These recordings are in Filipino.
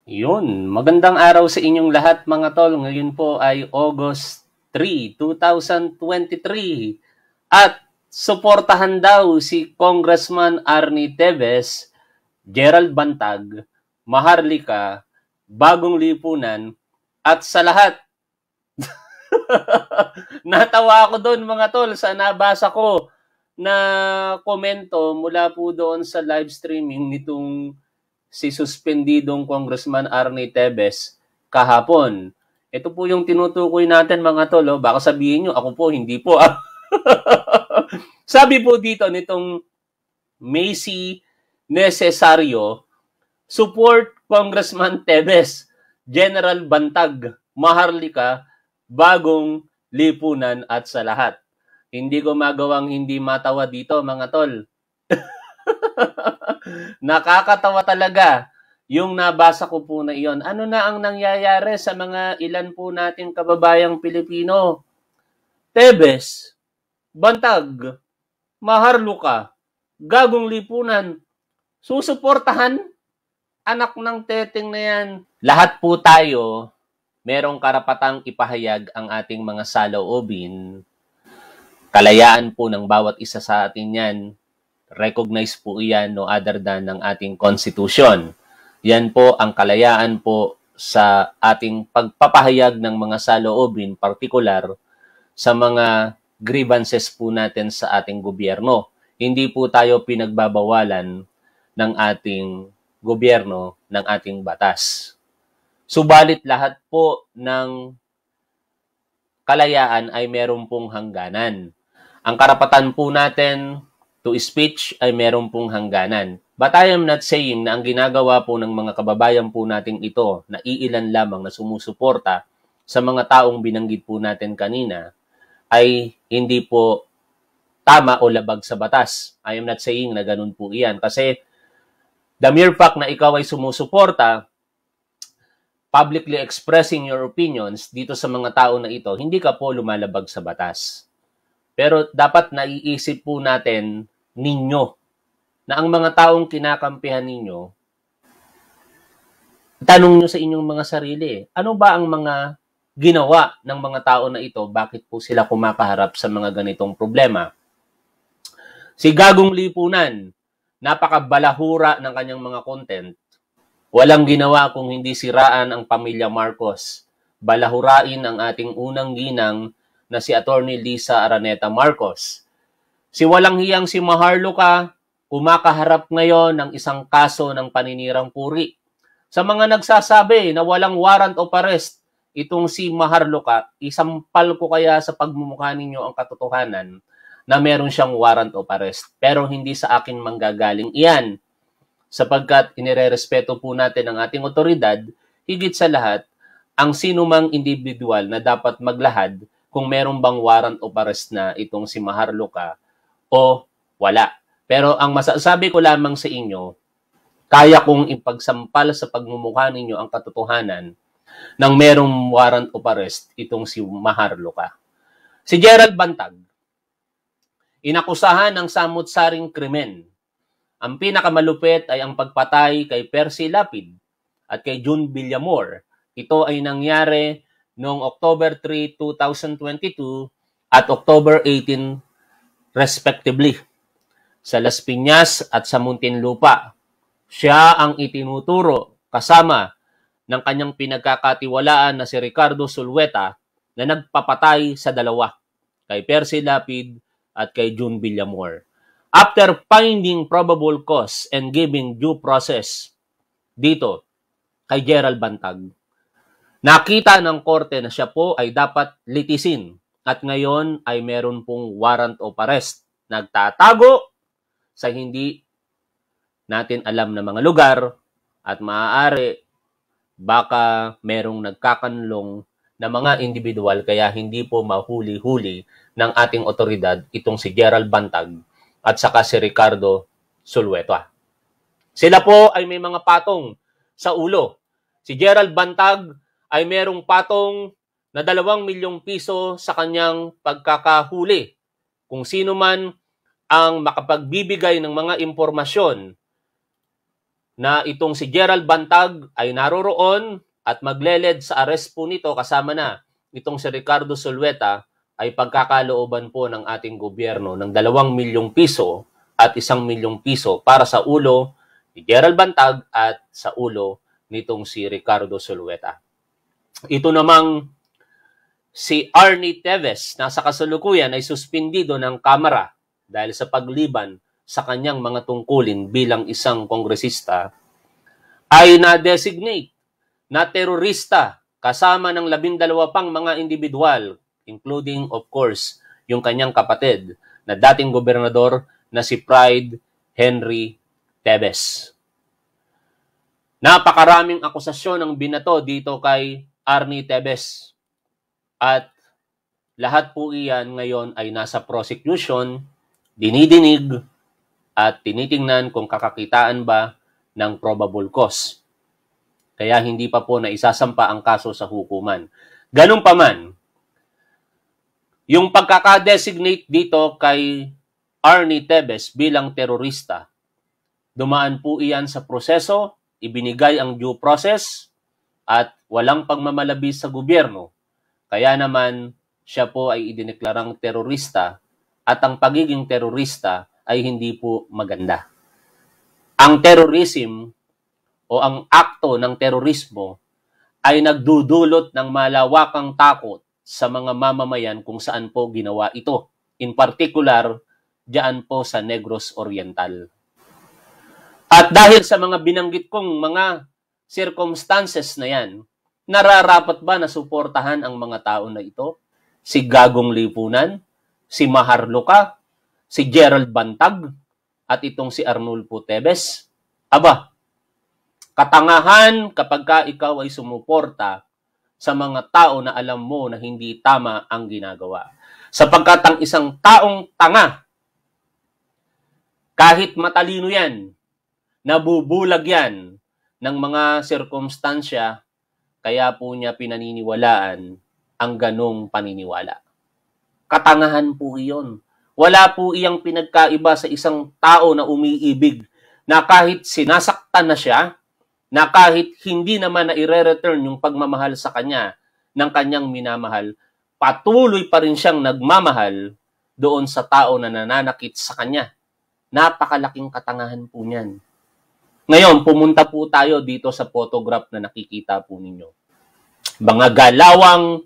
Yun, magandang araw sa inyong lahat mga tol. Ngayon po ay August 3, 2023. At suportahan daw si Congressman Arnie Teves, Gerald Bantag, Maharlika, Bagong Lipunan, at sa lahat. Natawa ako doon mga tol sa nabasa ko na komento mula po doon sa live streaming nitong si suspendidong Congressman Arnie Teves kahapon. Ito po yung tinutukoy natin mga tol. Baka sabihin nyo, ako po, hindi po. Sabi po dito nitong Macy Necesario, support Congressman Teves, General Bantag, Maharlika, Bagong Lipunan at sa lahat. Hindi ko magawang hindi matawa dito mga tol. Nakakatawa talaga yung nabasa ko po na iyon. Ano na ang nangyayari sa mga ilan po nating kababayang Pilipino? Teves, Bantag, Maharlika, Gagong Lipunan, susuportahan? Anak ng teteng na yan. Lahat po tayo merong karapatang ipahayag ang ating mga saloobin. Kalayaan po ng bawat isa sa atin yan. Recognize po iyan no other than ng ating constitution. Yan po ang kalayaan po sa ating pagpapahayag ng mga saloobin, partikular sa mga grievances po natin sa ating gobyerno. Hindi po tayo pinagbabawalan ng ating gobyerno, ng ating batas. Subalit lahat po ng kalayaan ay meron pong hangganan. Ang karapatan po natin to speech ay meron pong hangganan. But I am not saying na ang ginagawa po ng mga kababayan po nating ito na iilan lamang na sumusuporta sa mga taong binanggit po natin kanina ay hindi po tama o labag sa batas. I am not saying na ganun po iyan. Kasi the mere fact na ikaw ay sumusuporta, publicly expressing your opinions dito sa mga tao na ito, hindi ka po lumalabag sa batas. Pero dapat naiisip po natin ninyo na ang mga taong kinakampihan ninyo, tanong nyo sa inyong mga sarili, ano ba ang mga ginawa ng mga tao na ito? Bakit po sila kumakaharap sa mga ganitong problema? Si Gagong Lipunan, napakabalahura ng kanyang mga content. Walang ginawa kung hindi siraan ang pamilya Marcos. Balahurain ang ating unang ginang na si Attorney Lisa Araneta Marcos. Si walang hiyang si Maharlika, kumakaharap ngayon ng isang kaso ng paninirang puri. Sa mga nagsasabi na walang warrant of arrest, itong si Maharlika, isampal ko kaya sa pagmumukha ninyo ang katotohanan na meron siyang warrant of arrest. Pero hindi sa akin manggagaling iyan. Sapagkat inirerespeto po natin ang ating otoridad, higit sa lahat, ang sinumang individual na dapat maglahad kung meron bang warrant of arrest na itong si Maharlika o wala. Pero ang masasabi ko lamang sa inyo, kaya kong ipagsampal sa pagmumukha ninyo ang katotohanan ng merong warrant of arrest itong si Maharlika. Si Gerald Bantag, inakusahan ng samut-saring krimen. Ang pinakamalupit ay ang pagpatay kay Percy Lapid at kay June Villamor. Ito ay nangyari noong October 3, 2022 at October 18 respectively sa Las Piñas at sa Muntinlupa. Siya ang itinuturo kasama ng kanyang pinagkakatiwalaan na si Ricardo Sulweta na nagpapatay sa dalawa, kay Percy Lapid at kay June Villamor. After finding probable cause and giving due process dito kay Gerald Bantag, nakita ng korte na siya po ay dapat litisin at ngayon ay meron pong warrant of arrest. Nagtatago sa hindi natin alam na mga lugar at maaari baka merong nagkakanlong na mga individual kaya hindi po mahuli-huli ng ating otoridad itong si Gerald Bantag at saka si Ricardo Sulweta. Sila po ay may mga patong sa ulo. Si Gerald Bantag ay merong patong na 2 milyong piso sa kanyang pagkakahuli. Kung sino man ang makapagbibigay ng mga impormasyon na itong si Gerald Bantag ay naroroon at magleled sa arrest po nito kasama na itong si Ricardo Zulueta ay pagkakalooban po ng ating gobyerno ng 2 milyong piso at 1 milyong piso para sa ulo ni Gerald Bantag at sa ulo nitong si Ricardo Zulueta. Ito namang si Arnie Teves na sa kasalukuyan ay suspindido ng Kamara dahil sa pagliban sa kanyang mga tungkulin bilang isang kongresista ay na-designate na terorista kasama ng 12 pang mga individual, including of course yung kanyang kapatid na dating gobernador na si Pride Henry Teves. Napakaraming akusasyon ang binato dito kay Arnie Teves at lahat po iyan ngayon ay nasa prosecution, dinidinig at tinitingnan kung kakakitaan ba ng probable cause. Kaya hindi pa po na isasampa ang kaso sa hukuman. Ganun pa man, yung pagkaka-designate dito kay Arnie Teves bilang terorista, dumaan po iyan sa proseso, ibinigay ang due process at walang pagmamalabis sa gobyerno. Kaya naman siya po ay idineklarang terorista at ang pagiging terorista ay hindi po maganda. Ang terrorism o ang akto ng terorismo ay nagdudulot ng malawakang takot sa mga mamamayan kung saan po ginawa ito. In particular, diyan po sa Negros Oriental. At dahil sa mga binanggit kong mga circumstances na yan, nararapat ba na suportahan ang mga tao na ito? Si Gagong Lipunan, si Maharlika, si Gerald Bantag, at itong si Arnulfo Teves? Aba, katangahan kapag ka ikaw ay sumuporta sa mga tao na alam mo na hindi tama ang ginagawa. Sapagkat ang isang taong tanga, kahit matalino yan, nabubulag yan ng mga sirkumstansya, kaya po niya pinaniniwalaan ang ganong paniniwala. Katangahan po iyon. Wala po iyang pinagkaiba sa isang tao na umiibig na kahit sinasaktan na siya, na kahit hindi naman na i-return yung pagmamahal sa kanya ng kanyang minamahal, patuloy pa rin siyang nagmamahal doon sa tao na nananakit sa kanya. Napakalaking katangahan po niyan. Ngayon, pumunta po tayo dito sa photograph na nakikita po ninyo. Mga galawang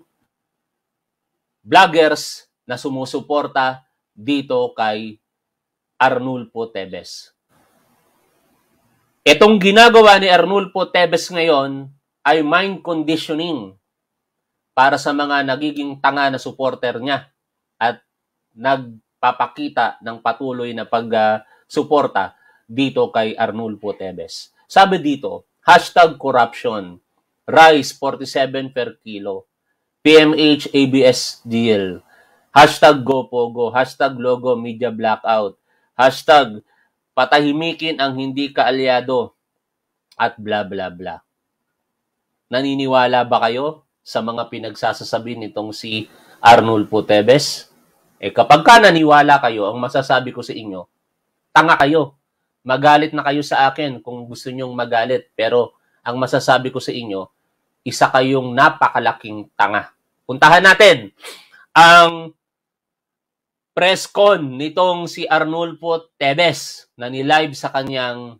vloggers na sumusuporta dito kay Arnulfo Teves. Itong ginagawa ni Arnulfo Teves ngayon ay mind conditioning para sa mga nagiging tanga na supporter niya at nagpapakita ng patuloy na pag-suporta dito kay Arnulfo Teves. Sabi dito, #corruption, rice 47 per kilo, PMH ABS deal, #GoPogo, #logo media blackout, #patahimikin ang hindi kaalyado, at bla bla bla. Naniniwala ba kayo sa mga pinagsasasabi nitong si Arnulfo Teves? Kapag ka naniwala kayo, ang masasabi ko sa inyo, tanga kayo. Magalit na kayo sa akin kung gusto nyong magalit. Pero ang masasabi ko sa inyo, isa kayong napakalaking tanga. Puntahan natin ang press con nitong si Arnulfo Teves na ni-live sa kanyang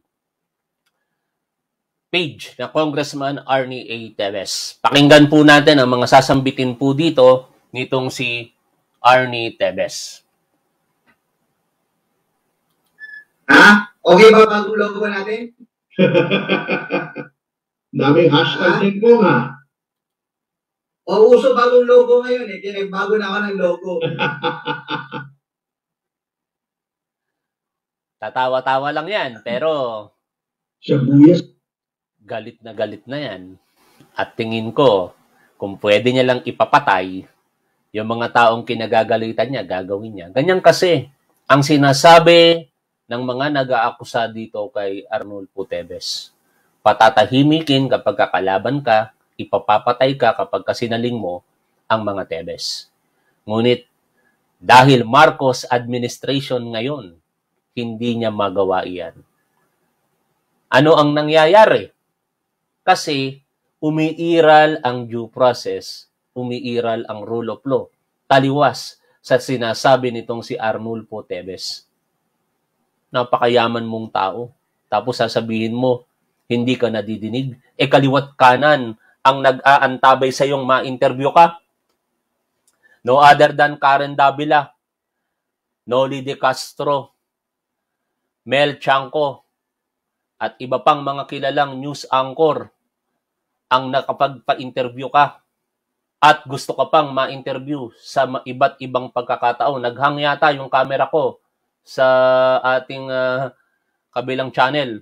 page na Congressman Arnie A. Teves. Pakinggan po natin ang mga sasambitin po dito nitong si Arnie Teves. Ha? Okay ba bagong logo natin? Daming hashtag din po nga. O, uso bagong logo ngayon eh. Kaya bago na ako ng logo. Tatawa-tawa lang yan, pero Sibuyas. galit na yan. At tingin ko, kung pwede niya lang ipapatay, yung mga taong kinagagalitan niya, gagawin niya. Ganyan kasi, ang sinasabi ng mga nag-aakusa dito kay Arnulfo Teves. Patatahimikin kapag kakalaban ka, ipapapatay ka kapag kasinaling mo ang mga Teves. Ngunit, dahil Marcos administration ngayon, hindi niya magawa iyan. Ano ang nangyayari? Kasi umiiral ang due process, umiiral ang rule of law. Taliwas sa sinasabi nitong si Arnulfo Teves. Napakayaman mong tao. Tapos sasabihin mo, hindi ka nadidinig. Kaliwat kanan ang nag-aantabay sa iyong ma-interview ka. No other than Karen Davila, Noli De Castro, Mel Chanco, at iba pang mga kilalang news anchor ang nakapagpa-interview ka at gusto ka pang ma-interview sa iba't ibang pagkakataon. Naghang yata yung camera ko sa ating kabilang channel.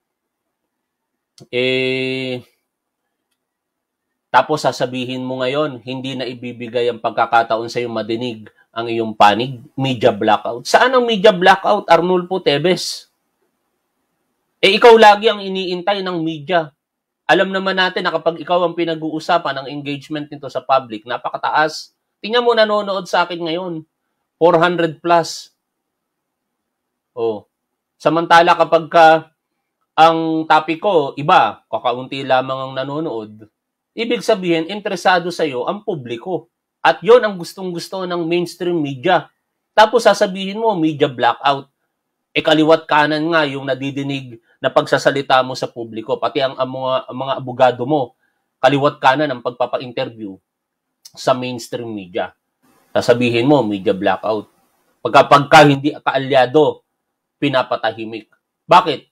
Tapos sasabihin mo ngayon, hindi na ibibigay ang pagkakataon sa iyong madinig ang iyong panig, media blackout. Saan ang media blackout, Arnulfo Teves? Ikaw lagi ang iniintay ng media. Alam naman natin na kapag ikaw ang pinag-uusapan ng engagement nito sa public, napakataas. Tingnan mo, nanonood sa akin ngayon. 400 plus. Oh. Samantala kapag ang topic ko, iba, kakaunti lamang ang nanonood, ibig sabihin, interesado sa iyo ang publiko. At yon ang gustong-gusto ng mainstream media. Tapos sasabihin mo, media blackout. Kaliwat kanan nga yung nadidinig na pagsasalita mo sa publiko. Pati ang mga abogado mo, kaliwat kanan ang pagpapa-interview sa mainstream media. Sasabihin mo, media blackout. Pagka hindi kaalyado, pinapatahimik. Bakit?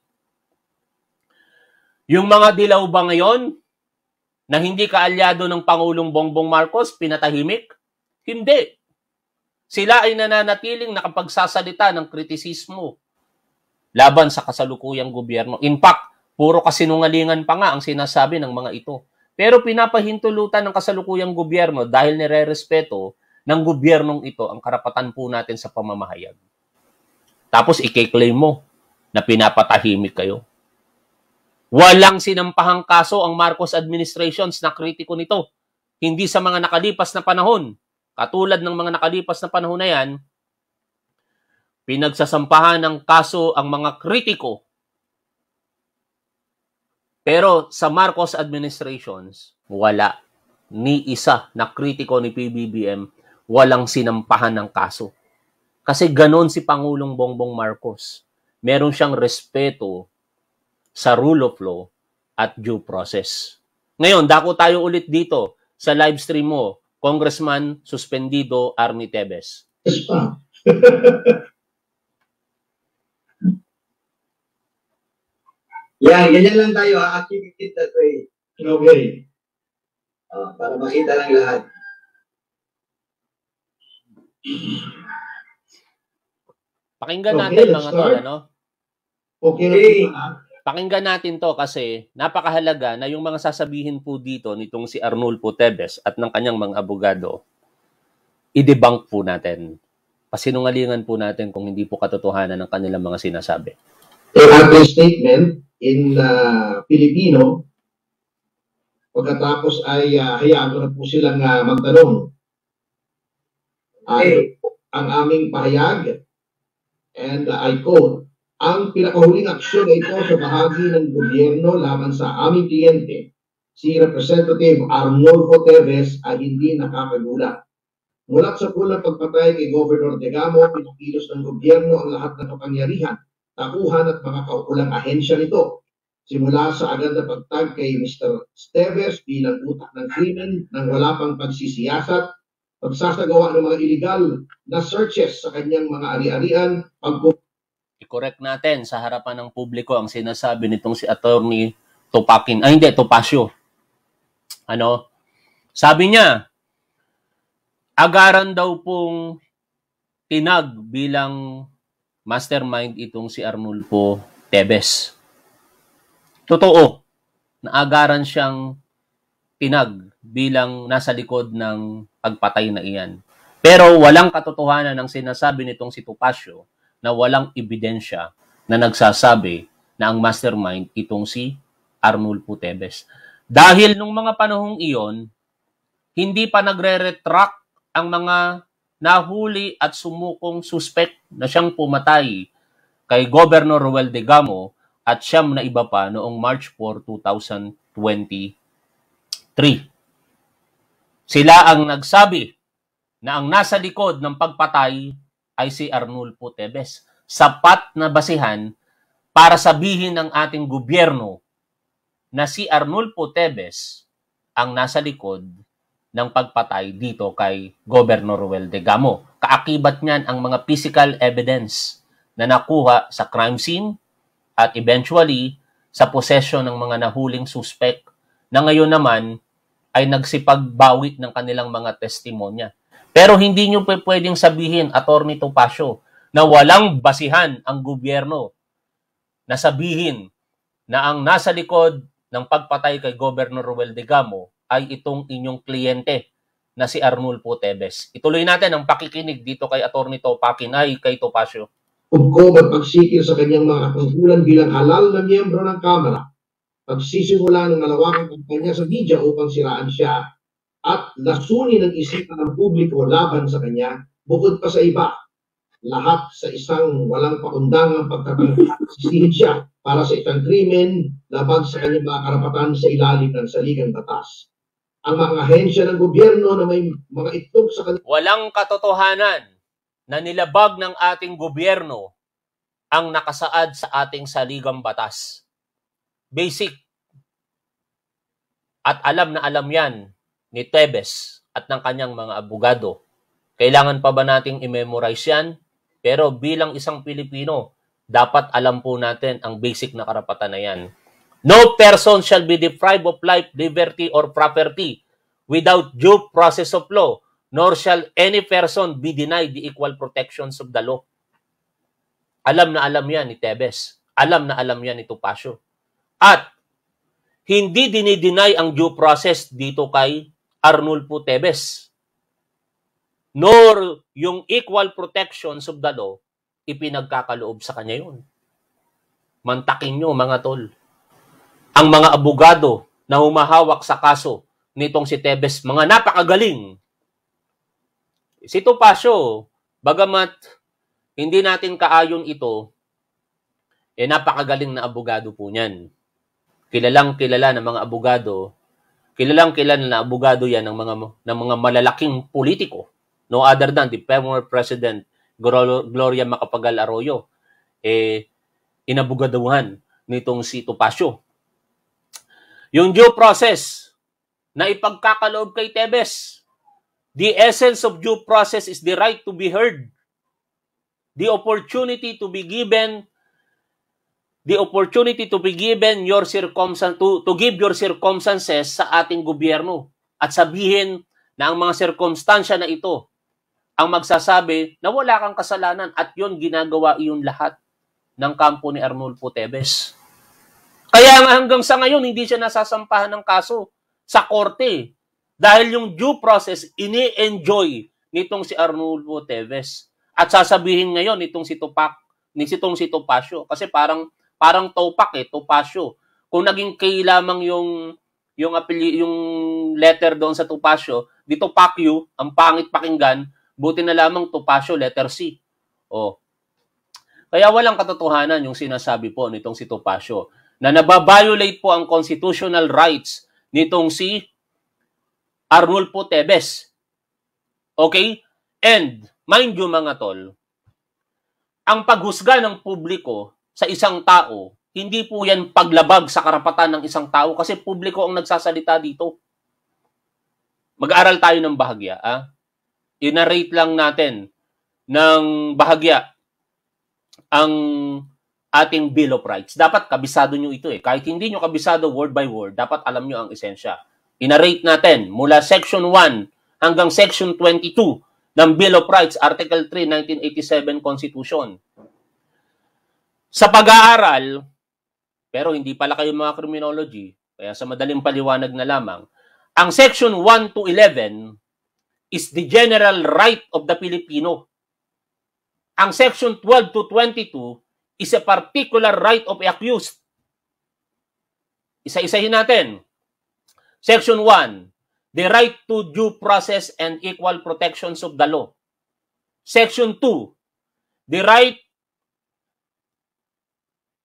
Yung mga dilaw ba ngayon, na hindi kaalyado ng Pangulong Bongbong Marcos, pinatahimik? Hindi. Sila ay nananatiling nakapagsasalita ng kritisismo laban sa kasalukuyang gobyerno. In fact, puro kasinungalingan pa nga ang sinasabi ng mga ito. Pero pinapahintulutan ng kasalukuyang gobyerno dahil nire-respeto ng gobyernong ito ang karapatan po natin sa pamamahayag. Tapos i-claim mo na pinapatahimik kayo. Walang sinampahang kaso ang Marcos administrations na kritiko nito. Hindi sa mga nakalipas na panahon. Katulad ng mga nakalipas na panahon na yan, pinagsasampahan ng kaso ang mga kritiko. Pero sa Marcos administrations, wala. Ni isa na kritiko ni PBBM, walang sinampahan ng kaso. Kasi ganon si Pangulong Bongbong Marcos. Meron siyang respeto sa rule of law at due process. Ngayon, dako tayo ulit dito sa live stream mo, Congressman Suspendido Arnie Teves. Yes, pa. Yan, ganyan lang tayo. Achieve it that way. Okay. Para makita ng lahat. Pakinggan natin mga tol, ano? Okay. Pakinggan natin to kasi napakahalaga na yung mga sasabihin po dito nitong si Arnulfo Teves at ng kanyang mga abogado, i-debunk po natin. Pasinungalingan po natin kung hindi po katotohanan ng kanilang mga sinasabi. Ating statement in Filipino, pagkatapos ay hayaan ko na po silang magtanong. Ang aming pahayag, and I quote, ang pinakahuling aksyon na ito sa bahagi ng gobyerno laban sa aming kliyente, si Representative Arnulfo Teves, ay hindi nakakagulat. Mulat sa pulang pagpatay kay Governor Degamo, pinakilos ng gobyerno ang lahat ng kapangyarihan, takuhan at mga kaukulang ahensya nito. Simula sa agad na pagtag kay Mr. Teves bilang utak ng krimen nang wala pang pagsisiyasat, pagsasagawa ng mga illegal na searches sa kanyang mga ari-arian, I-correct natin sa harapan ng publiko ang sinasabi nitong si Attorney Topacio. Ano? Sabi niya, agaran daw pong tinag bilang mastermind itong si Arnulfo Teves. Totoo, naagaran siyang tinag bilang nasa likod ng pagpatay na iyan. Pero walang katotohanan ng sinasabi nitong si Topacio na walang ebidensya na nagsasabi na ang mastermind itong si Arnulfo Teves. Dahil nung mga panahong iyon, hindi pa nagre-retract ang mga nahuli at sumukong suspect na siyang pumatay kay Governor Roel Degamo, at 9 na iba pa noong March 4, 2023. Sila ang nagsabi na ang nasa likod ng pagpatay ay si Arnulfo Teves. Sapat na basihan para sabihin ng ating gobyerno na si Arnulfo Teves ang nasa likod ng pagpatay dito kay Governor Ruel de Gamo. Kaakibat niyan ang mga physical evidence na nakuha sa crime scene at eventually sa posesyon ng mga nahuling suspect na ngayon naman ay nagsipagbawi ng kanilang mga testimonya. Pero hindi nyo pwedeng sabihin, Atty. Topacio, na walang basihan ang gobyerno na sabihin na ang nasa likod ng pagpatay kay Governor Ruel de Gamo ay itong inyong kliyente na si Arnulfo Teves. Ituloy natin ang pakikinig dito kay Atty. Pakinay kay Topacio. Ko magpagsikil sa kanyang mga katungkulan bilang halal na miyembro ng Kamara, pagsisimula ng malawakang kampanya sa media upang siraan siya at lasunin ang isipan ng publiko laban sa kanya, bukod pa sa iba, lahat sa isang walang pakundangang pagkakasisihin siya para sa isang krimen labag sa kanyang mga karapatan sa ilalim ng saligang batas. Ang mga ahensya ng gobyerno na may mga itlog sa kanila. Walang katotohanan na nilabag ng ating gobyerno ang nakasaad sa ating saligang batas. Basic. At alam na alam yan ni Teves at ng kanyang mga abogado. Kailangan pa ba nating i-memorize yan? Pero bilang isang Pilipino, dapat alam po natin ang basic na karapatan na yan. No person shall be deprived of life, liberty, or property without due process of law, nor shall any person be denied the equal protections of the law. Alam na alam yan ni Teves. Alam na alam yan ni Topacio. At hindi dinideny ang due process dito kay Arnulfo Teves. Nor yung equal protections of the law, ipinagkakaloob sa kanya yun. Mantakin nyo mga tol. Ang mga abogado na humahawak sa kaso nitong si Teves, mga napakagaling. Si Topacio, bagamat hindi natin kaayon ito, napakagaling na abogado po niyan. Kilalang kilala ng mga abogado, kilalang kilala na abogado yan ng mga malalaking politiko. No other than the former President Gloria Macapagal Arroyo, inabugaduhan nitong si Topacio. Yung due process na ipagkakaloob kay Teves, the essence of due process is the right to be heard, the opportunity to be given your circumstance to give your circumstances sa ating gobyerno at sabihin na ang mga sirkumstansya na ito ang magsasabi na wala kang kasalanan at yon ginagawa iyon lahat ng kampo ni Arnulfo Teves. Kaya hanggang sa ngayon hindi siya nasasampahan ng kaso sa korte dahil yung due process ini-enjoy nitong si Arnulfo Teves at sasabihin ngayon nitong si Topacio kasi parang Topak Topacio. Kung naging K lamang yung letter doon sa Topacio, di Topacio, ang pangit pakinggan, buti na lamang Topacio, letter C. Kaya walang katotohanan yung sinasabi po nitong si Topacio na nababiolate po ang constitutional rights nitong si Arnulfo Teves. Okay? And, mind you mga tol, ang paghusga ng publiko sa isang tao, hindi po yan paglabag sa karapatan ng isang tao kasi publiko ang nagsasalita dito. Mag-aaral tayo ng bahagya. I-narrate lang natin ng bahagya ang ating Bill of Rights. Dapat kabisado nyo ito Kahit hindi nyo kabisado word by word, dapat alam nyo ang esensya. I-narrate natin mula Section 1 hanggang Section 22 ng Bill of Rights, Article 3, 1987 Constitution. Sa pag-aaral, pero hindi pala kayo mga criminology, kaya sa madaling paliwanag na lamang, ang Section 1 to 11 is the general right of the Filipino. Ang Section 12 to 22 is a particular right of the accused. Isa-isahin natin. Section 1, the right to due process and equal protections of the law. Section 2, the right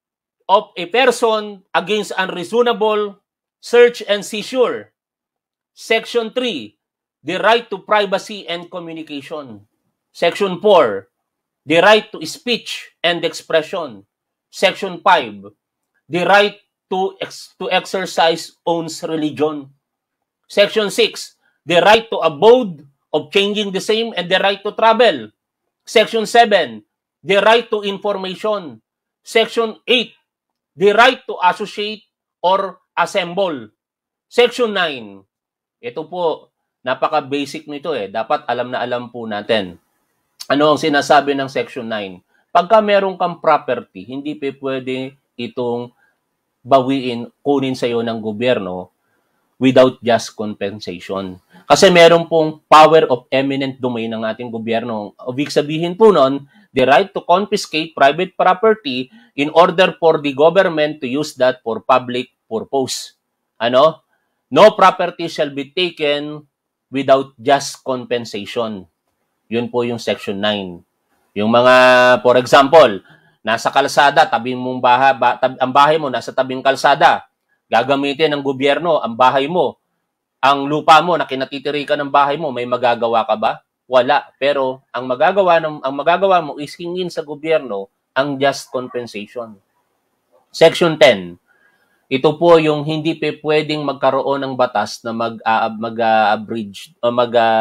of a person against unreasonable search and seizure. Section 3, the right to privacy and communication. Section 4, the right to speech and expression. Section 5, the right to exercise one's religion. Section 6, the right to abode of changing the same and the right to travel. Section 7, the right to information. Section 8, the right to associate or assemble. Section 9, ito po, napaka-basic nito dapat alam na alam po natin. Ano ang sinasabi ng Section 9? Pagka meron kang property, hindi pa pwede itong bawiin, kunin sa iyo ng gobyerno without just compensation. Kasi meron pong power of eminent domain ng ating gobyerno. Ibig sabihin po nun, the right to confiscate private property in order for the government to use that for public purpose. Ano? No property shall be taken without just compensation. Yun po yung Section 9. Yung mga, for example, nasa kalsada, ang bahay mo nasa tabing kalsada. Gagamitin ng gobyerno ang bahay mo. Ang lupa mo na kinatitirikan ng bahay mo, may magagawa ka ba? Wala. Pero ang magagawa mo is hingin sa gobyerno ang just compensation. Section 10. Ito po yung hindi pa pwedeng magkaroon ng batas na mag-abridge o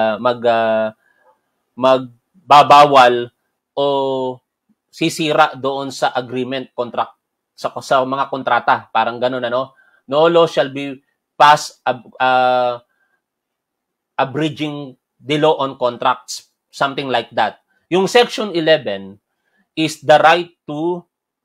magbabawal o sisira doon sa agreement contract sa mga kontrata, parang ganoon ano. No law shall be passed abridging the law on contracts, something like that. Yung Section 11 is the right to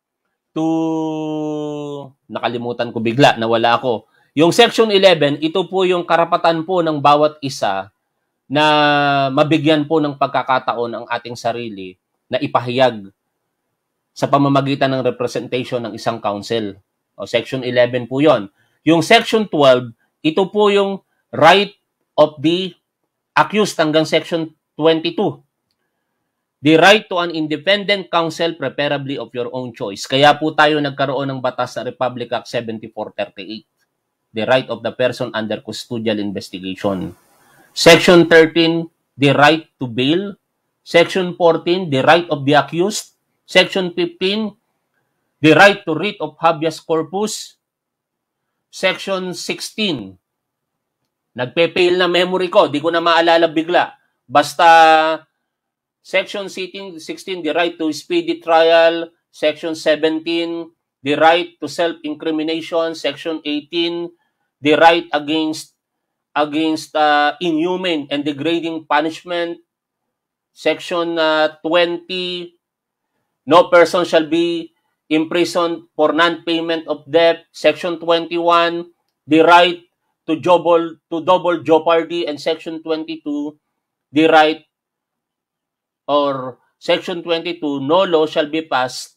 nakalimutan ko bigla, nawala ako. Yung Section 11, ito po yung karapatan po ng bawat isa na mabigyan po ng pagkakataon ang ating sarili na ipahayag sa pamamagitan ng representation ng isang council. O Section 11 po yon. Yung Section 12, ito po yung right of the accused hanggang Section 22. The right to an independent counsel, preferably of your own choice. Kaya po tayo nagkaroon ng batas na Republic Act 7438. The right of the person under custodial investigation. Section 13, the right to bail. Section 14, the right of the accused. Section 15, the right to writ of habeas corpus. Section 16, nagpe-fail na memory ko, di ko na maalala bigla. Basta Section 16, the right to speedy trial. Section 17, the right to self-incrimination. Section 18, the right against inhumane and degrading punishment. Section 20, no person shall be imprisoned for non-payment of debt. Section 21, the right to double jeopardy. And Section 22, the right, or Section 22, no law shall be passed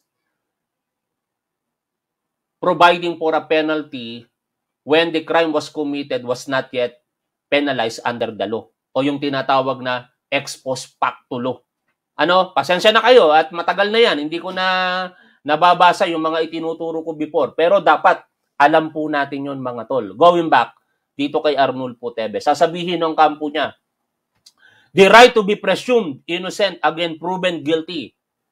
providing for a penalty when the crime was committed was not yet penalized under the law. O yung tinatawag na ex post facto law. Ano, pasensya na kayo at matagal na yan. Hindi ko na nababasa yung mga itinuturo ko before. Pero dapat alam po natin yun mga tol. Going back dito kay Arnulfo Teves, sasabihin ng kampo niya, the right to be presumed innocent again proven guilty.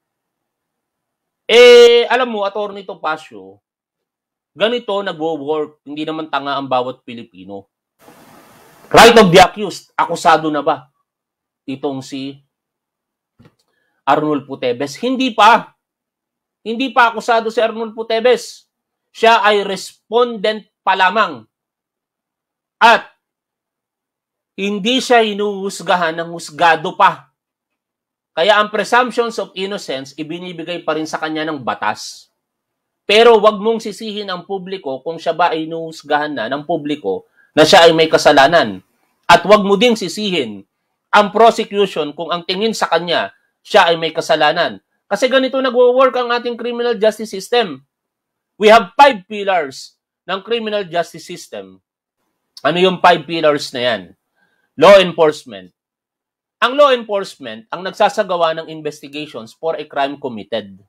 Alam mo, Attorney Topacio, ganito nagwo-work, hindi naman tanga ang bawat Pilipino. Right of the accused, akusado na ba itong si Arnulfo Teves? Hindi pa. Hindi pa akusado si Arnulfo Teves. Siya ay respondent pa lamang. At hindi siya hinuhusgahan ng husgado pa. Kaya ang presumptions of innocence, ibinibigay pa rin sa kanya ng batas. Pero wag mong sisihin ang publiko kung siya ba ay hinuhusgahan na ng publiko na siya ay may kasalanan. At wag mo ding sisihin ang prosecution kung ang tingin sa kanya siya ay may kasalanan. Kasi ganito nagwo-work ang ating criminal justice system. We have 5 pillars ng criminal justice system. Ano yung 5 pillars na yan? Law enforcement. Ang law enforcement ang nagsasagawa ng investigations for a crime committed.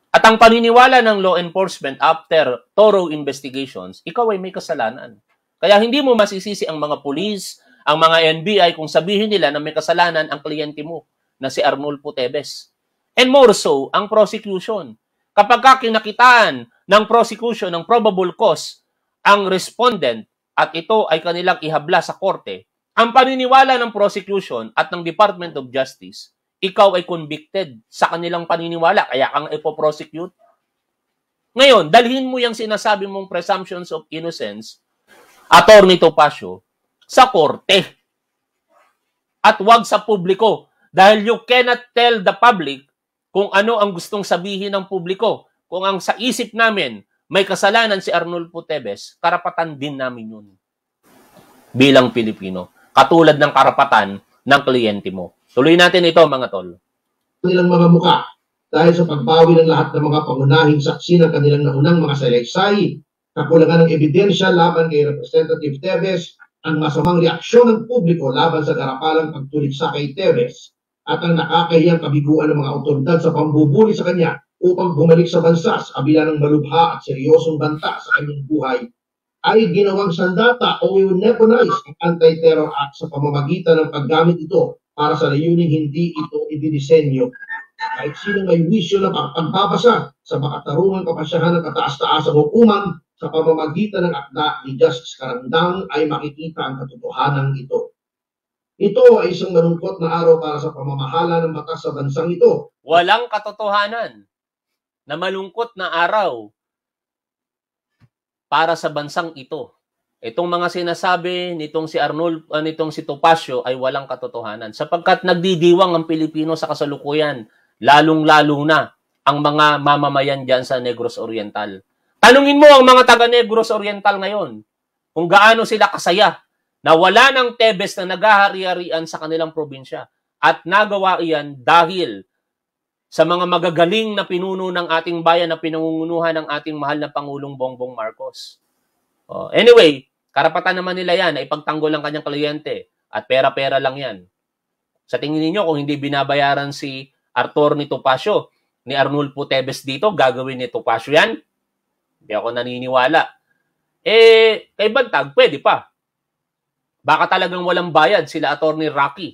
At ang paniniwala ng law enforcement after thorough investigations, ikaw ay may kasalanan. Kaya hindi mo masisisi ang mga pulis, ang mga NBI kung sabihin nila na may kasalanan ang kliyente mo na si Arnulfo Teves. And more so, ang prosecution. Kapag kinakitaan ng prosecution ng probable cause ang respondent at ito ay kanilang ihabla sa korte, ang paniniwala ng prosecution at ng Department of Justice, ikaw ay convicted sa kanilang paniniwala, kaya kang ipoprosecute. Ngayon, dalhin mo yung sinasabi mong presumptions of innocence, Attorney Topacio, sa korte. At wag sa publiko. Dahil you cannot tell the public kung ano ang gustong sabihin ng publiko. Kung ang sa isip namin may kasalanan si Arnulfo Teves, karapatan din namin yun. Bilang Pilipino. Katulad ng karapatan ng kliyente mo. Tuloy natin ito, mga tol. Kanilang mga muka dahil sa pagbawi ng lahat ng mga pangunahing saksi ng kanilang naunang mga salaysay, kakulangan ng ebidensya laban kay Representative Teves, ang masamang reaksyon ng publiko laban sa karapalang pagtuliksa kay Teves, at ang nakakahiyang kabiguan ng mga otoridad sa pambubuli sa kanya upang bumalik sa bansa sa kabila ng malubha at seryosong banta sa kanyang buhay, ay ginawang sandata o weaponize ang Anti-Terror Act sa pamamagitan ng paggamit ito para sa layuning hindi ito idinisenyo. Kahit sino may wisyo na pagbabasa sa makatarungang kapasyahan ng kataas-taasang hukuman sa pamamagitan ng akda ni Justice Carandang ay makikita ang katotohanan ito. Ito ay isang malungkot na araw para sa pamamahala ng batas sa bansang ito. Walang katotohanan na malungkot na araw para sa bansang ito. Itong mga sinasabi nitong si Topacio ay walang katotohanan sapagkat nagdidiwang ang Pilipino sa kasalukuyan, lalong-lalo na ang mga mamamayan diyan sa Negros Oriental. Tanungin mo ang mga taga Negros Oriental ngayon kung gaano sila kasaya na wala ng Teves na naghahari-harian sa kanilang probinsya at nagawa iyan dahil sa mga magagaling na pinuno ng ating bayan na pinangungunuhan ng ating mahal na Pangulong Bongbong Marcos. Anyway, karapatan naman nila yan na ipagtanggol ang kanyang kliyente at pera-pera lang yan. Sa tingin niyo kung hindi binabayaran si Attorney Topacio ni Arnulfo Teves dito, gagawin ni Topacio yan? Hindi ako naniniwala. Kay Bantag, pwede pa. Baka talagang walang bayad sila Attorney Rocky.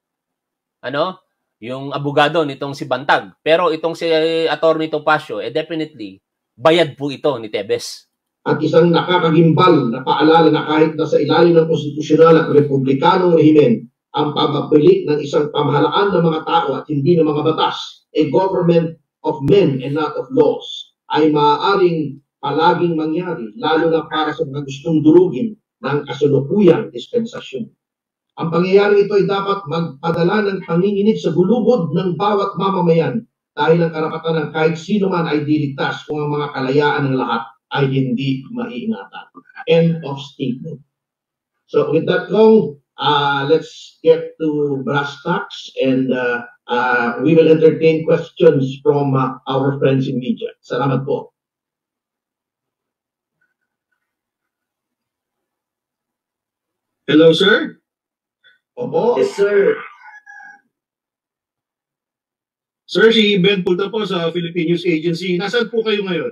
Yung abogado nitong si Bantag. Pero itong si Attorney Topacio, definitely, bayad po ito ni Teves. At isang nakakagimbal na paalala na kahit nasa ilalim ng konstitusyonal at republikanong rehimen, ang pagpapili ng isang pamahalaan ng mga tao at hindi ng mga batas, a government of men and not of laws, ay maaaring palaging mangyari, lalo na para sa mga gustong durugin ng kasulukuyang dispensasyon. Ang pangyayari ito ay dapat magpadala ng panginginig sa gulubod ng bawat mamamayan dahil ang karapatan ng kahit sino man ay diligtas kung ang mga kalayaan ng lahat ay hindi maiingatan. End of statement. So with that, Kong, let's get to brass tacks and we will entertain questions from our friends in media. Salamat po. Hello, sir. Opo. Yes, sir. Sir, si Ben Pulta po sa Philippine News Agency. Nasaan po kayo ngayon?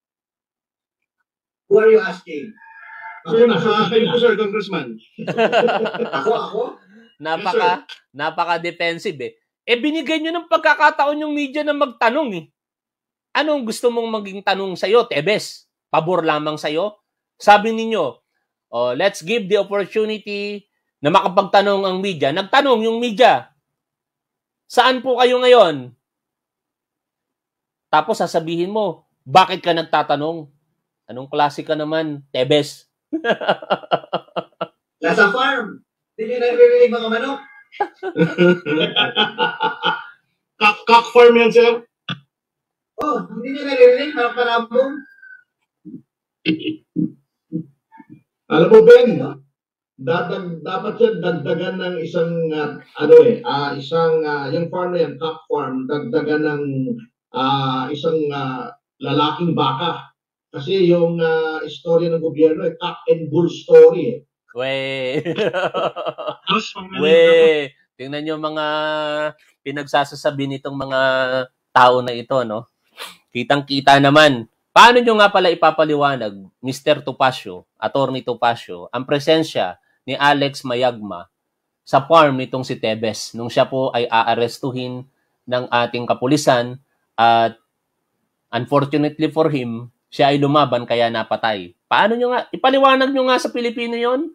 Who are you asking? Sir, kayo po, sir, Congressman. Ako? Napaka-defensive binigay nyo ng pagkakataon yung media na magtanong Anong gusto mong maging tanong sa'yo, Teves? Pabor lamang sa'yo? Sabi ninyo, let's give the opportunity na makapagtanong ang media. Nagtanong yung media. Saan po kayo ngayon? Tapos sasabihin mo, bakit ka nagtatanong? Anong klase ka naman, Teves? Nasa farm. Hindi nyo naririnig mga manok. Cock farm yan, sir? Hindi nyo naririnig mga palabong. Alam mo, Ben, dapat yan dagdagan ng isang, yung farm na yan, cock farm, dagdagan ng isang lalaking baka. Kasi yung istorya ng gobyerno ay cock and bull story. Tingnan nyo mga pinagsasasabi nitong mga tao na ito, no? Kitang-kita naman. Paano nyo nga pala ipapaliwanag, Mr. Topacio, Attorney Topacio, ang presensya ni Alex Mayagma sa farm nitong si Tebes nung siya po ay aarestuhin ng ating kapulisan at unfortunately for him, siya ay lumaban kaya napatay. Paano nyo nga? Ipaliwanag nyo nga sa Pilipino yon.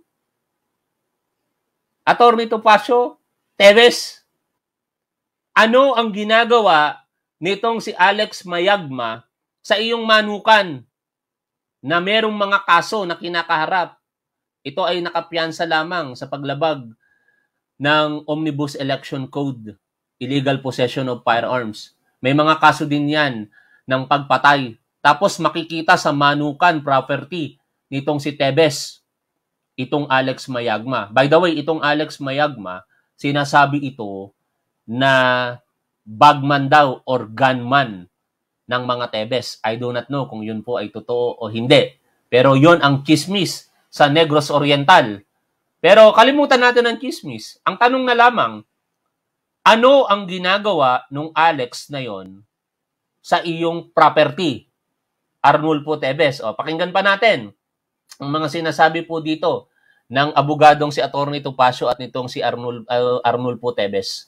Attorney Topacio, Tebes, ano ang ginagawa nitong si Alex Mayagma sa iyong manukan na merong mga kaso na kinakaharap? Ito ay nakapiyansa lamang sa paglabag ng Omnibus Election Code, illegal possession of firearms. May mga kaso din yan ng pagpatay. Tapos makikita sa manukan property nitong si Tebes, itong Alex Mayagma. By the way, itong Alex Mayagma, sinasabi ito na bagman daw or gunman ng mga Tebes. I do not know kung yun po ay totoo o hindi. Pero yun ang chismis sa Negros Oriental. Pero kalimutan natin ang chismis. Ang tanong na lamang, ano ang ginagawa nung Alex na yon sa iyong property? Arnulfo Tebes. O, pakinggan pa natin ang mga sinasabi po dito ng abogadong si Attorney Topacio at nitong si Arnulfo Tebes.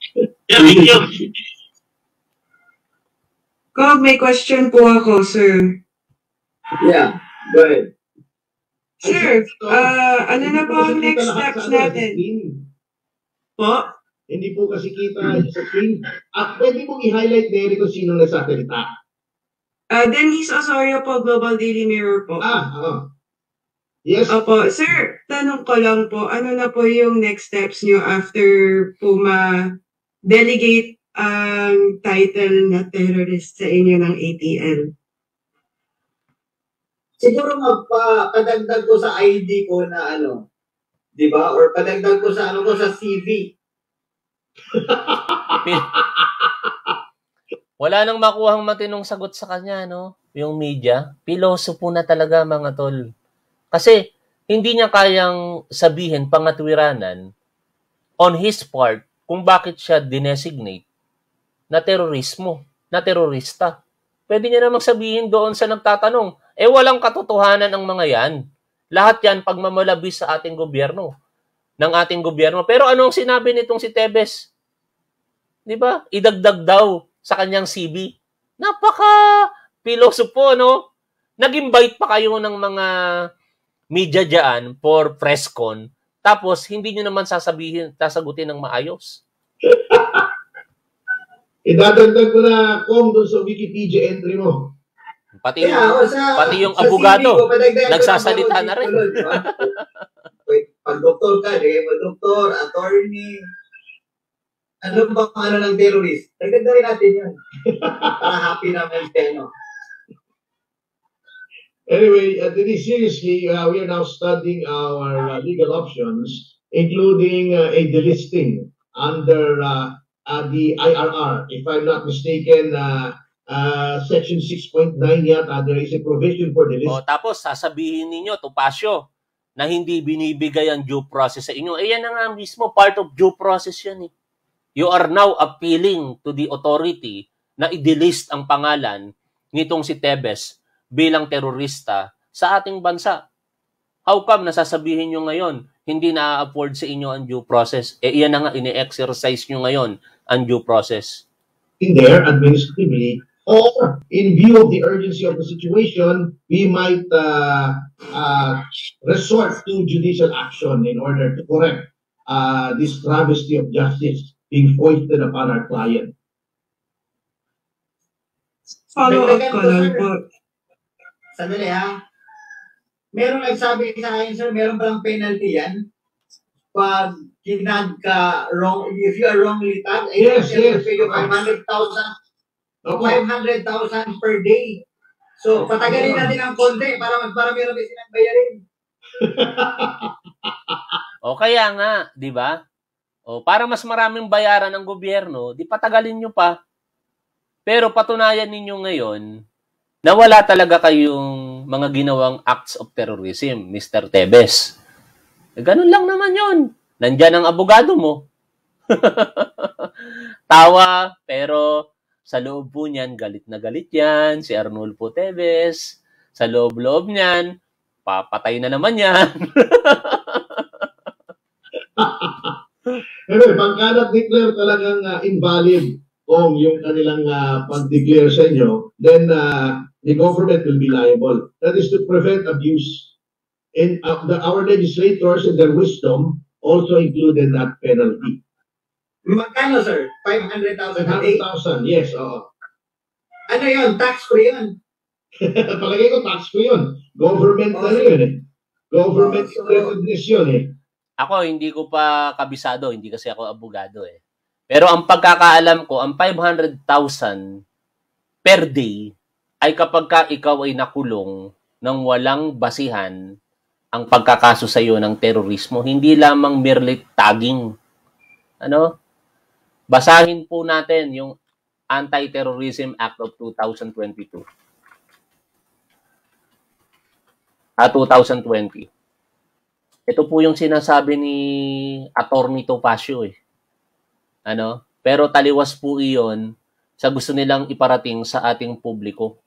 Kog, may question po ako, sir. Yeah, go ahead. Sir, ano na po ang next steps natin? Po? Hindi po kasi kita sa screen. At pwede mong i-highlight there kung sino nagsasalita. Denise Osorio po, Global Daily Mirror po. Yes. Opo, sir, tanong ko lang po, ano na po yung next steps nyo after po ma-delegate ang title na terrorist sa inyo ng ATL? Siguro magpadagdag ko sa ID ko na ano, di ba? Or padagdag ko sa ano ko sa CV. Wala nang makuhang matinong sagot sa kanya, no? Yung media. Piloso po na talaga, mga tol. Kasi hindi niya kayang sabihin pangatwiranan on his part kung bakit siya dinesignate na terorismo, na terorista. Pwede niya namang sabihin doon sa nagtatanong, walang katotohanan ang mga yan. Lahat yan pagmamalabis sa ating gobyerno, ng ating gobyerno. Pero anong sinabi nitong si Tebes? Di ba? Idagdag daw sa kanyang CV. Napaka-piloso po, no? Nag-invite pa kayo ng mga media dyan for press con, tapos hindi nyo naman sasagutin ng maayos. Idadagdag ko na kung doon sa Wikipedia entry mo. Pati yung abogado, nagsasalita na rin. Pag doktor ka, doktor, attorney, ano ba ano ng terrorist? Dagdag natin yun. Para happy naman tayo. Anyway, seriously, we are now studying our legal options, including a delisting under the IRR. If I'm not mistaken, Section 6.9 yata, there is a provision for delisting. Tapos sasabihin ninyo, Topacio, na hindi binibigay ang due process sa inyo. Yan na nga mismo, part of due process yan. You are now appealing to the authority na i-delist ang pangalan nitong si Tebes bilang terorista sa ating bansa. How come nasasabihin nyo ngayon, hindi na-afford sa inyo ang due process? Iyan na nga, ine-exercise nyo ngayon ang due process. In there, administratively, or in view of the urgency of the situation, we might resort to judicial action in order to correct this travesty of justice being foisted upon our client. Follow-up ko lang po. Sandali ha. Meron nagsabi sa akin, sir, meron ba lang penalty yan? Pag ginag ka wrong, if you are wrongly tagged, yes. Pay you 500,000 per day. So, patagalin natin ang konti para meron din silang bayarin. O kaya nga, di ba? O para mas maraming bayaran ng gobyerno, di patagalin nyo pa. Pero patunayan ninyo ngayon na wala talaga kayong mga ginawang acts of terrorism, Mr. Tebes. Ganun lang naman yun. Nandyan ang abogado mo. Tawa, pero Sa loob po niyan, galit na galit yan, si Arnulfo Teves. Sa loob-loob niyan, papatay na naman yan. Pero pagka nag-declare talagang invalid kung yung kanilang pag-declare sa inyo, then the government will be liable. That is to prevent abuse. And our legislators in their wisdom also included that penalty. Magkano, sir? 500,000 a day? 500,000, yes, oo. Ano yun? Tax-free yun? Palagay ko tax ko yun. Government na yun eh. Government recognition eh. Ako, hindi ko pa kabisado. Hindi kasi ako abogado eh. Pero ang pagkakaalam ko, ang 500,000 per day ay kapag ka ikaw ay nakulong ng walang basihan ang pagkakaso sa iyo ng terorismo. Hindi lamang merely tagging. Ano? Basahin po natin yung Anti-Terrorism Act of 2022. 2020. Ito po yung sinasabi ni Attorney Topacio eh. Ano? Pero taliwas po iyon sa gusto nilang iparating sa ating publiko.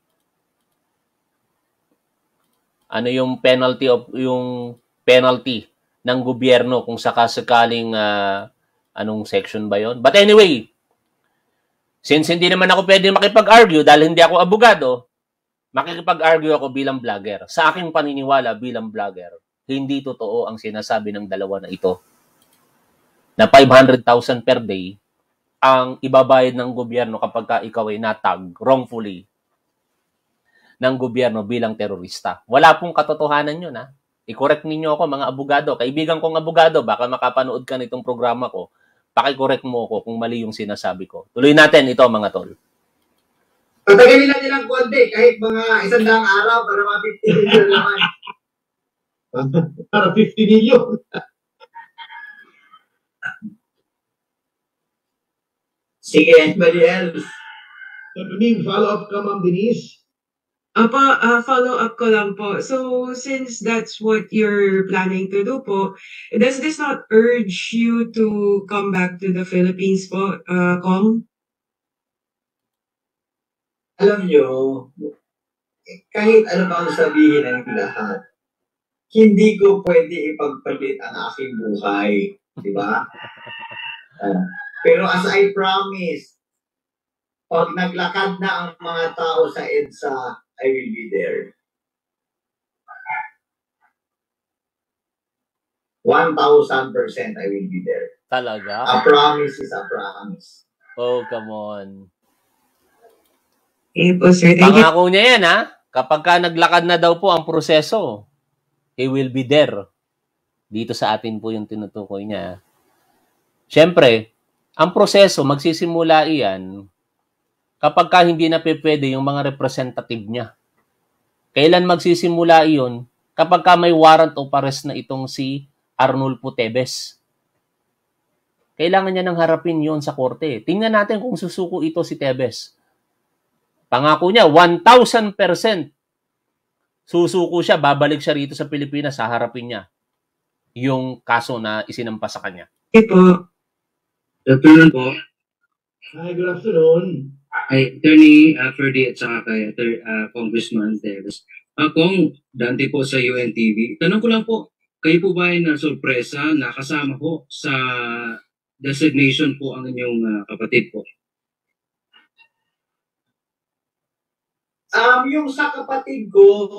Ano yung penalty ng gobyerno kung sakasakaling anong section ba yon? But anyway, since hindi naman ako pwede makipag-argue dahil hindi ako abogado, makikipag-argue ako bilang vlogger. Sa aking paniniwala bilang vlogger, hindi totoo ang sinasabi ng dalawa na ito. Na 500,000 per day ang ibabayad ng gobyerno kapag ka ikaw ay natag wrongfully ng gobyerno bilang terorista. Wala pong katotohanan yun, ha? I-correct ninyo ako, mga abogado. Kaibigan kong abogado, baka makapanood ka nitong programa ko. Paki-correct mo ako kung mali yung sinasabi ko. Tuloy natin ito, mga tol. Patagalin natin ng konti, kahit mga 100 araw para mga 50 million naman. Para 50 million. Sige, anybody else? Follow-up ka, Ma'am Denise? Follow-up ko lang po. So, since that's what you're planning to do po, does this not urge you to come back to the Philippines po, Kong? Alam nyo, kahit ano pa ang sabihin ng lahat, hindi ko pwede ipagpalit ang aking buhay. Di ba? Pero as I promise, pag naglakad na ang mga tao sa EDSA, I will be there. 1,000% I will be there. Talaga? A promise is a promise. Oh, come on. Okay po, sir. Thank you. Pangako niya yan, ha? Kapag ka naglakad na daw po ang proseso, he will be there. Dito sa atin po yung tinutukoy niya. Siyempre, ang proseso, magsisimula iyan kapag ka hindi na pwede yung mga representative niya. Kailan magsisimula iyon? Kapag ka may warrant of arrest na itong si Arnulfo Teves. Kailangan niya nang harapin yon sa korte. Tingnan natin kung susuko ito si Teves. Pangako niya, 1,000% susuko siya, babalik siya rito sa Pilipinas, haharapin niya yung kaso na isinampa sa kanya. Okay po. Good afternoon po. Hi, good afternoon. Ay, Attorney Ferdy at saka kay Congressman Teves. Kung Dante po sa UNTV, tanong ko lang po, kayo po ba ay na-surpresa na kasama po sa designation po ang inyong kapatid po? Yung sa kapatid ko,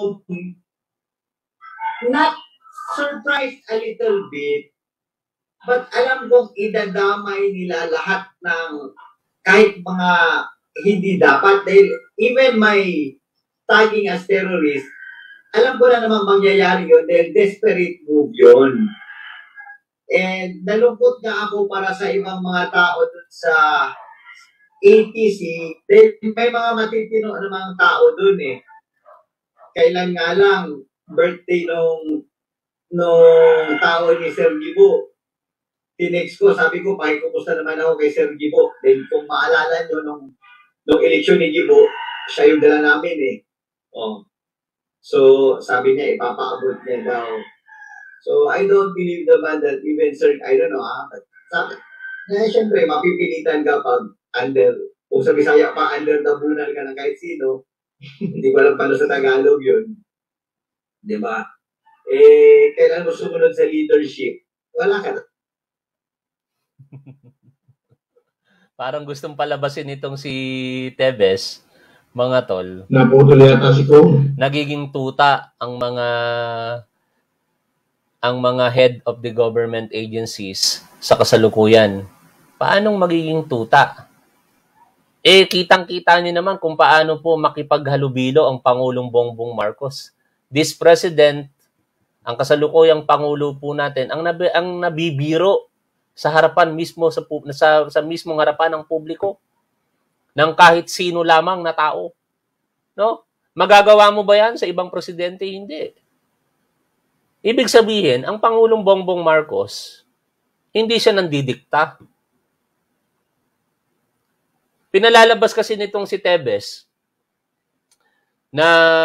not surprised a little bit, but alam kong idadamay nila lahat ng kahit mga hindi dapat. Dahil even my tagging as terrorist, alam ko na naman mangyayari yun dahil desperate move yun. And nalungkot nga ako para sa ibang mga tao dun sa ATC, dahil may mga matitino namang tao dun eh. Kailan nga lang, birthday nung tao ni Sir Gibo. Tinext ko, sabi ko, pakikumusta naman ako kay Sir Gibo. Then kung maalala nyo, nung eleksyon ni Gibo, siya yung dala namin eh. Oh. So, sabi niya, ipapaabot niya daw. So, I don't believe naman that even Sir, I don't know but sabi, syempre, mapipilitan ka pag under Kung sa Bisaya pa, under the bunal ka ng kahit sino, hindi ko alam paano sa Tagalog yun. Di ba? Kailan mo sumunod sa leadership? Wala ka na. Parang gustong palabasin itong si Tebes, mga tol. Naputol yata si Kong. Nagiging tuta ang mga head of the government agencies sa kasalukuyan. Paanong magiging tuta? Kitang-kita niyo naman kung paano po makipaghalubilo ang Pangulong Bongbong Marcos. This president, ang kasalukuyang Pangulo po natin, ang nabibiro sa harapan mismo sa mismong harapan ng publiko ng kahit sino lamang na tao. No? Magagawa mo ba 'yan sa ibang presidente? Hindi. Ibig sabihin, ang Pangulong Bongbong Marcos, hindi siya nandidikta. Pinalalabas kasi nitong si Tebes na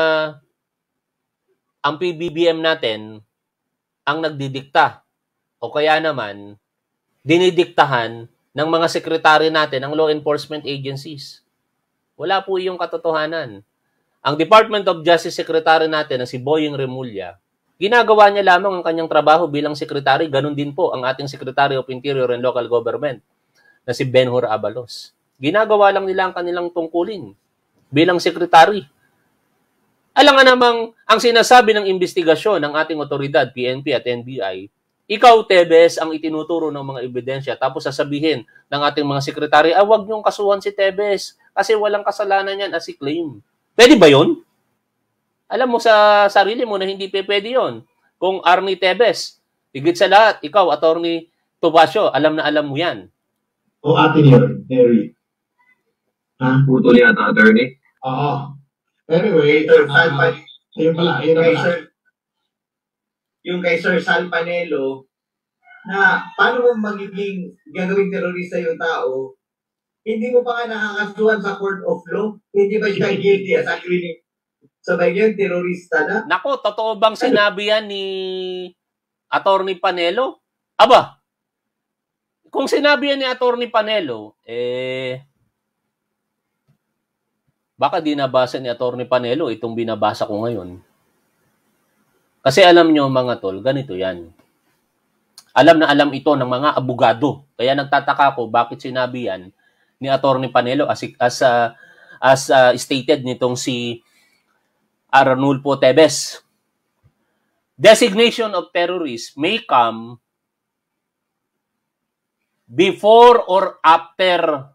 ang PBBM natin ang nagdidikta o kaya naman dinidiktahan ng mga sekretary natin ng law enforcement agencies. Wala po yung katotohanan. Ang Department of Justice Secretary natin na si Boying Remulla, ginagawa niya lamang ang kanyang trabaho bilang sekretary. Ganun din po ang ating Secretary of Interior and Local Government na si Benhur Abalos. Ginagawa lang nila ang kanilang tungkulin bilang sekretary. Alam nga namang ang sinasabi ng investigasyon ng ating otoridad, PNP at NBI, ikaw, Tebes, ang itinuturo ng mga ebidensya tapos sasabihin ng ating mga sekretary, wag niyong kasuhan si Tebes kasi walang kasalanan yan as he claim. Pwede ba yun? Alam mo sa sarili mo na hindi pwede yun. Kung Arnie Tebes, higit sa lahat, ikaw, Attorney Topacio, alam na alam mo yan. O atin yun, Harry. Ha? Putol yata, attorney. Oo. Anyway, ayun pala. Yung kay Sir Sal Panelo, na paano mo magiging gagawing terorista yung tao, hindi mo pa nga nakakasuhan sa court of law, hindi ba siya guilty as actually sabay yun, terorista na? Nako, totoo bang sinabi yan ni Attorney Panelo? Aba, kung sinabi yan ni Attorney Panelo, baka di nabasa ni Attorney Panelo itong binabasa ko ngayon. Kasi alam nyo mga tol, ganito yan. Alam na alam ito ng mga abogado. Kaya nagtataka ko bakit sinabi yan ni Attorney Panelo as stated nitong si Arnulfo Tebes. Designation of terrorist may come before or after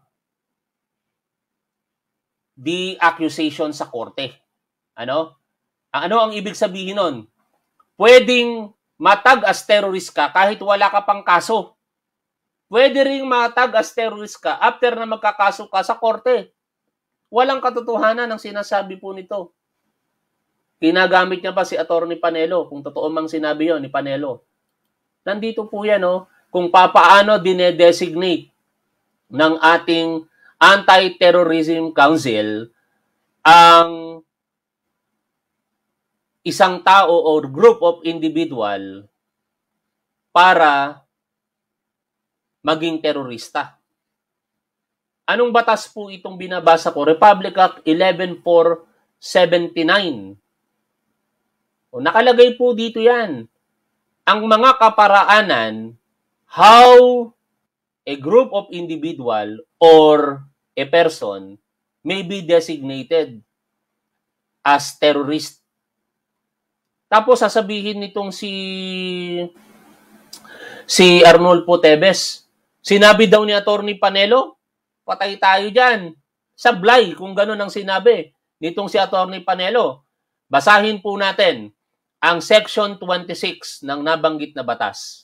the accusation sa korte. Ano ang ibig sabihin nun? Pwedeng matag as terrorist ka kahit wala ka pang kaso. Pwede ring matag as terrorist ka after na magkakaso ka sa korte. Walang katotohanan ang sinasabi po nito. Ginagamit niya pa si Attorney Panelo, kung totoo mang sinabi yon ni Panelo. Nandito po yan, kung papaano dinedesignate ng ating Anti-Terrorism Council ang isang tao or group of individual para maging terorista. Anong batas po itong binabasa ko? Republic Act 11479. Nakalagay po dito yan. Ang mga kaparaanan, how a group of individual or a person may be designated as terrorist. Tapos sasabihin nitong si Arnulfo Tebes, sinabi daw ni Attorney Panelo, patay tayo dyan. Sablay kung gano'n ang sinabi nitong si Attorney Panelo. Basahin po natin ang Section 26 ng nabanggit na batas.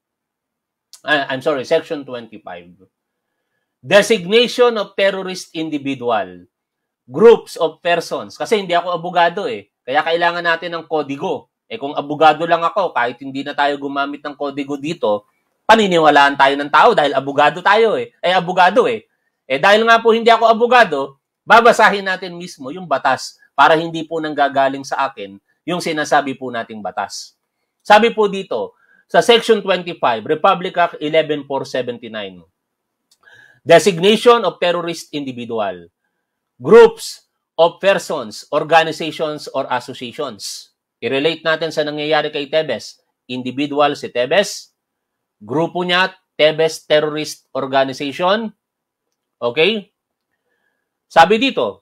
Section 25. Designation of terrorist individual. Groups of persons. Kasi hindi ako abogado Kaya kailangan natin ng kodigo. Kung abogado lang ako, kahit hindi na tayo gumamit ng kodigo dito, paniniwalaan tayo ng tao dahil abogado tayo abogado dahil nga po hindi ako abogado, babasahin natin mismo yung batas para hindi po nanggagaling sa akin yung sinasabi po nating batas. Sabi po dito, sa Section 25, Republic Act 11479, designation of terrorist individual, groups of persons, organizations, or associations. I-relate natin sa nangyayari kay Tebes. Individual si Tebes, grupo niya, Tebes Terrorist Organization. Okay? Sabi dito,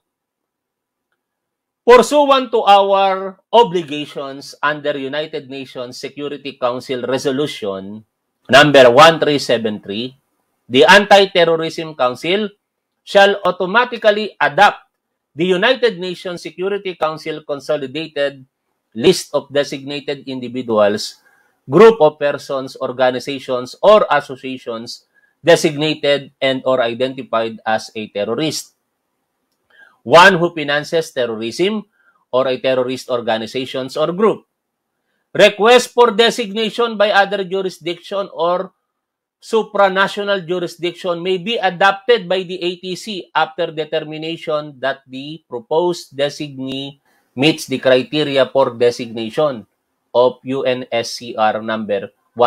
pursuant to our obligations under United Nations Security Council Resolution number 1373, the Anti-Terrorism Council shall automatically adopt the United Nations Security Council Consolidated List of Designated Individuals, group of persons, organizations, or associations designated and or identified as a terrorist. One who finances terrorism or a terrorist organizations or group. Request for designation by other jurisdiction or supranational jurisdiction may be adopted by the ATC after determination that the proposed designee meets the criteria for designation of UNSCR number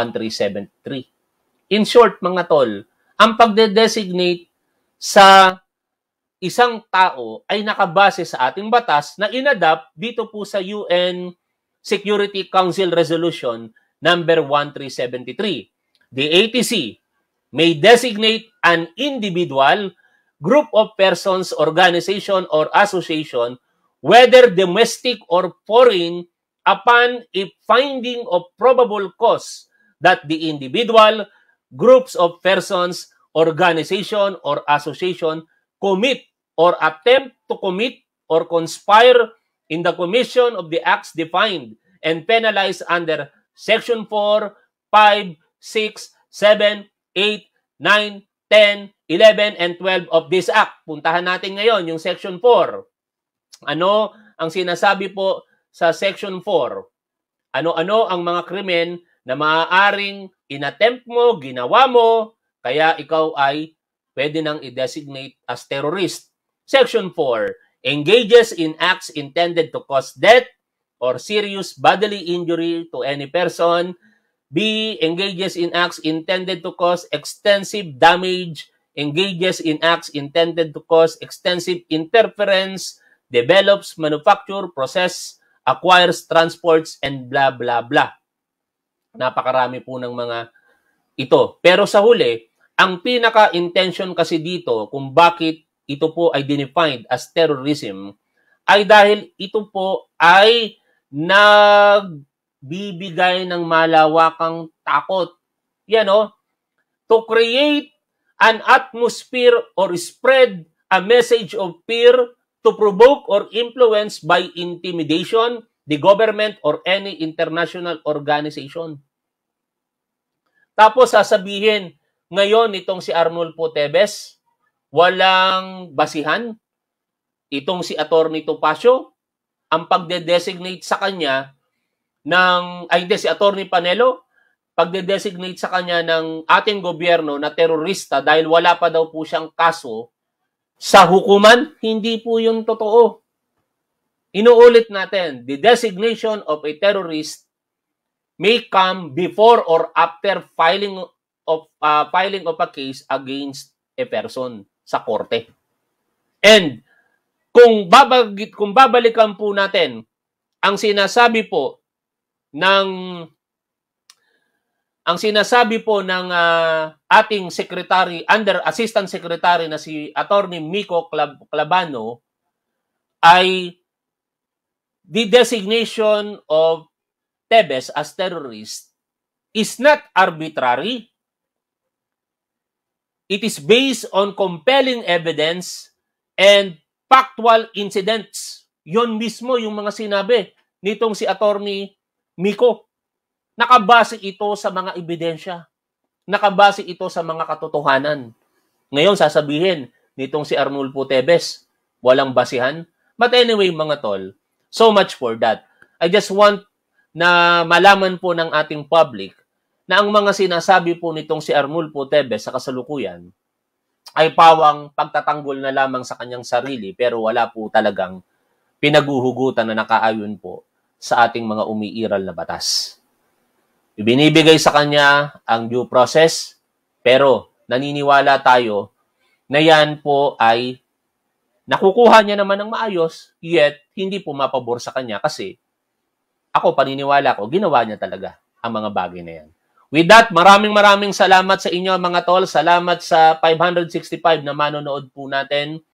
1373. In short, mga tol, ang pagde-designate sa isang tao ay nakabase sa ating batas na inadapt dito po sa UN Security Council Resolution number 1373. The ATC may designate an individual, group of persons, organization, or association, whether domestic or foreign, upon a finding of probable cause that the individual, groups of persons, organization, or association commit or attempt to commit or conspire in the commission of the acts defined and penalized under Section 4, 5, 6, 7, 8, 9, 10, 11, and 12 of this Act. Puntahan natin ngayon yung Section 4. Ano ang sinasabi po sa Section 4? Ano-ano ang mga krimen na maaaring inattempt mo, ginawa mo, kaya ikaw ay pwede nang i-designate as terrorist. Section 4, engages in acts intended to cause death or serious bodily injury to any person. B, engages in acts intended to cause extensive damage, engages in acts intended to cause extensive interference, develops, manufacture, process, acquires, transports, and blah, blah, blah. Napakarami po ng mga ito. Pero sa huli, ang pinaka-intention kasi dito kung bakit ito po ay defined as terrorism ay dahil ito po ay nagbibigay ng malawakang takot. Yan o, to create an atmosphere or spread a message of fear to provoke or influence by intimidation the government or any international organization. Tapos sasabihin, ngayon itong si Arnulfo Tebes, walang basihan. Itong si Attorney Topacio, ang pagde-designate sa kanya si Attorney Panelo, pagde-designate sa kanya ng ating gobyerno na terorista dahil wala pa daw po siyang kaso sa hukuman, hindi po yun totoo. Inuulit natin, the designation of a terrorist may come before or after filing of a case against a person sa korte. And kung babalikan po natin ang sinasabi po ng ating secretary, under assistant secretary na si Attorney Miko Clabano, ay the designation of Tebes as terrorist is not arbitrary. It is based on compelling evidence and factual incidents. Yon mismo yung mga sinabi nitong si Attorney Miko. Nakabase ito sa mga ebidensya. Nakabase ito sa mga katotohanan. Ngayon sasabihin nitong si Arnulfo Tebes, walang basihan. But anyway mga tol, so much for that. I just want na malaman po ng ating public na ang mga sinasabi po nitong si Arnulfo Tebes sa kasalukuyan ay pawang pagtatanggol na lamang sa kanyang sarili pero wala po talagang pinaguhugutan na nakaayon po sa ating mga umiiral na batas. Ibinibigay sa kanya ang due process pero naniniwala tayo na yan po ay nakukuha niya naman ng maayos, yet hindi po mapabor sa kanya kasi ako, paniniwala ko, ginawa niya talaga ang mga bagay na yan. With that, maraming salamat sa inyo mga tol. Salamat sa 565 na manonood po natin.